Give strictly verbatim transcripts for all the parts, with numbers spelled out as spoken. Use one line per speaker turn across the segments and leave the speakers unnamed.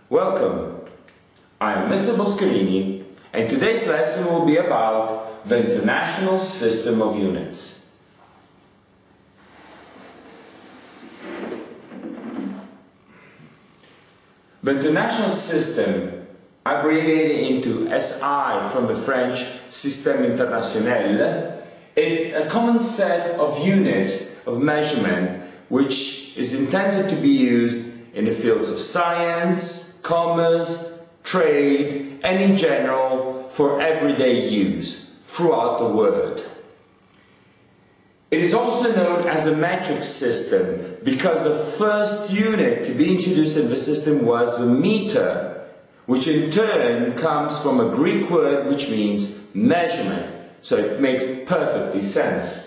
Welcome, I am Mister Boscarini, and today's lesson will be about the International System of Units. The International System, abbreviated into S I from the French Système International, it's a common set of units of measurement which is intended to be used in the fields of science, commerce, trade, and in general for everyday use throughout the world. It is also known as a metric system because the first unit to be introduced in the system was the meter, which in turn comes from a Greek word which means measurement, so it makes perfectly sense.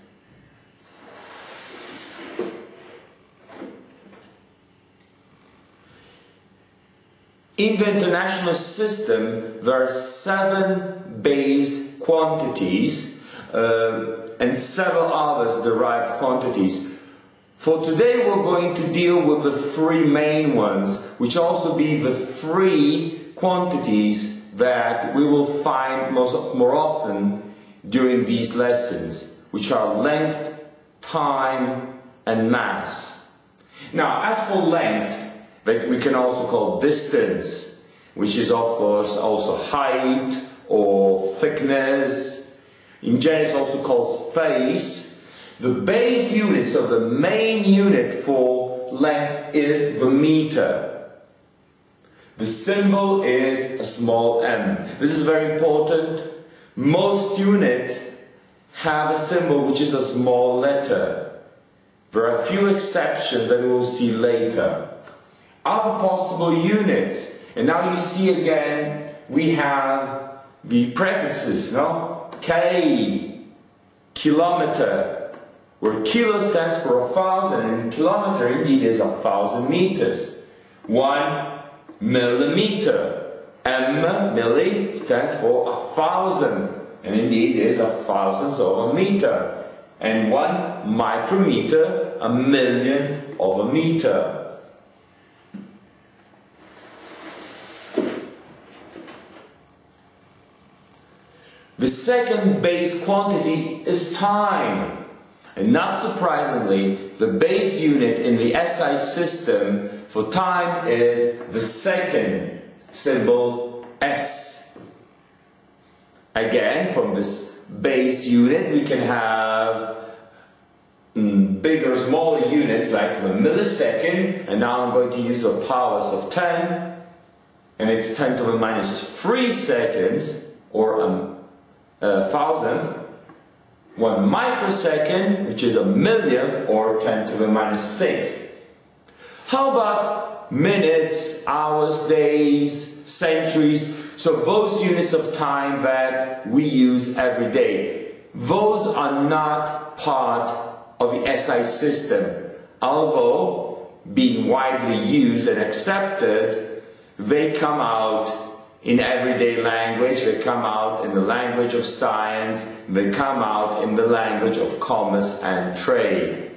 In the International System, there are seven base quantities uh, and several others derived quantities. For today, we're going to deal with the three main ones, which also be the three quantities that we will find most, more often during these lessons, which are length, time, and mass. Now, as for length, that we can also call distance, which is of course also height or thickness. In general, it's also called space. The base unit, so the main unit for length is the meter. The symbol is a small m. This is very important. Most units have a symbol which is a small letter. There are a few exceptions that we will see later. Other possible units, and now you see again we have the prefixes, no? K, kilometer, where kilo stands for a thousand and kilometer indeed is a thousand meters. One millimeter, M, milli, stands for a thousand and indeed is a thousandth of a meter. And one micrometer, a millionth of a meter. The second base quantity is time, and not surprisingly, the base unit in the S I system for time is the second symbol S. Again, from this base unit we can have mm, bigger, smaller units like the millisecond, and now I'm going to use the powers of ten, and it's ten to the minus three seconds, or um, a thousandth, one microsecond, which is a millionth, or ten to the minus six. How about minutes, hours, days, centuries? So those units of time that we use every day. Those are not part of the S I system, although being widely used and accepted, they come out in everyday language, they come out in the language of science, they come out in the language of commerce and trade.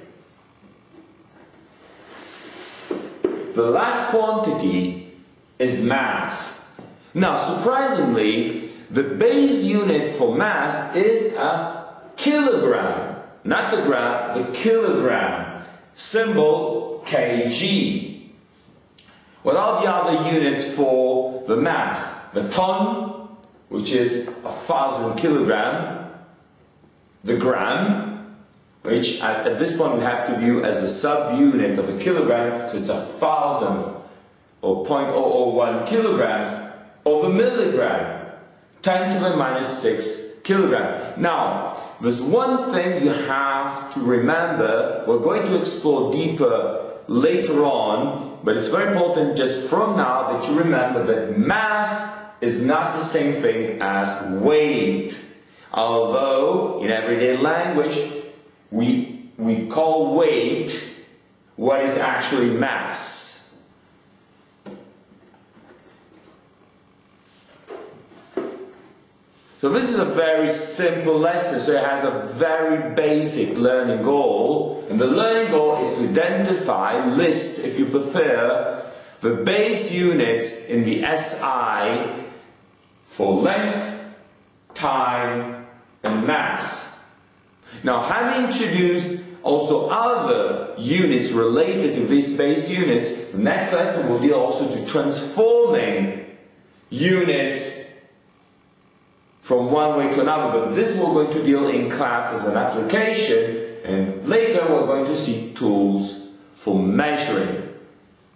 The last quantity is mass. Now, surprisingly, the base unit for mass is a kilogram, not the gram, the kilogram, symbol kg. What are the other units for the mass? The ton, which is a thousand kilogram, the gram, which at, at this point we have to view as a subunit of a kilogram, so it's a thousandth or zero point zero zero one kilograms of a milligram, ten to the minus six kilogram. Now, there's one thing you have to remember, we're going to explore deeper later on, but it's very important just from now that you remember that mass is not the same thing as weight. Although in everyday language we, we call weight what is actually mass. So this is a very simple lesson, so it has a very basic learning goal, and the learning goal is to identify, list if you prefer, the base units in the S I for length, time and mass. Now, having introduced also other units related to these base units, the next lesson will deal also to transforming units from one way to another, but this we're going to deal in class as an application, and later we're going to see tools for measuring.